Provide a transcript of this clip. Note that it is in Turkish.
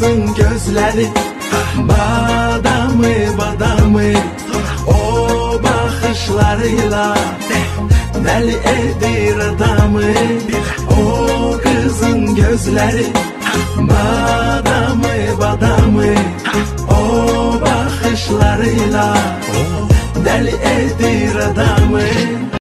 kızın gözleri badamı badamı, o bakışlarıyla deli edir adamı. O kızın gözleri badamı badamı, o bakışlarıyla deli edir adamı.